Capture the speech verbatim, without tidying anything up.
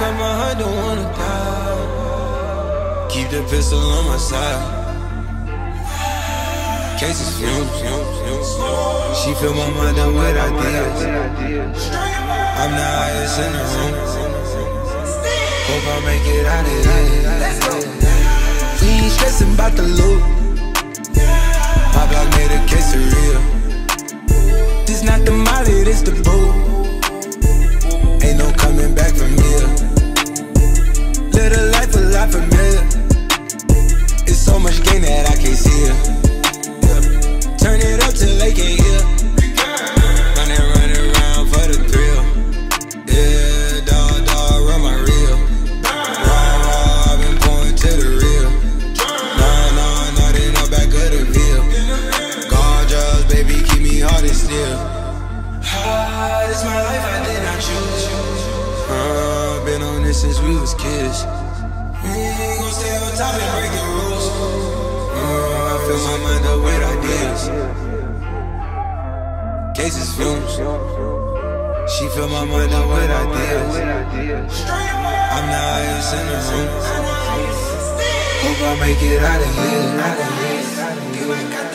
got my heart, don't wanna die. Keep the pistol on my side. Cases fumes, fumes, fumes. She fill my mind up with ideas. I'm the highest in the room. Hope I make it out of here. We ain't stressing about the loot. My block made a case of real. This not the molly, this the boot. Ain't no coming back from here. Live a life a lot familiar. It's so much gain that I can't see it. Turn it up till they can't hear. Running, running around for the thrill. Yeah, dog, dog, run my reel. Raw, raw, I've been pouring to the real. Nah, nah, nothing up back of the veil. Gorgeous, baby, keep me hard and still. Ah, this my life, I did not choose. Uh, been on this since we was kids. We ain't gon' stay on top and break the rules. Uh, I fill my mind up with ideas. Cases fumes. She fill my mind up with ideas. I'm the highest in the room. Hope I make it out of here.